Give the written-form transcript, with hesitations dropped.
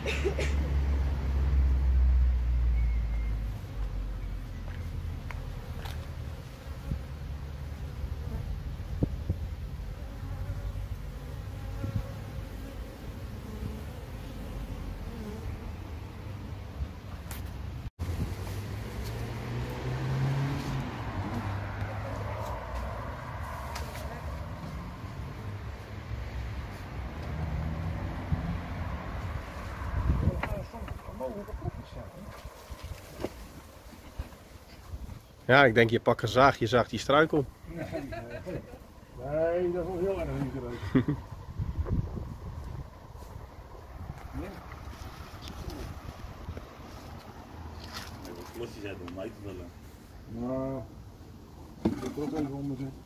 Ja, ik denk je pakt een zaag, je zaagt die struikel. Nee, dat is wel heel erg niet geweest. Losjes uit om mij te vullen. Nou, ik heb er ook even onder zitten.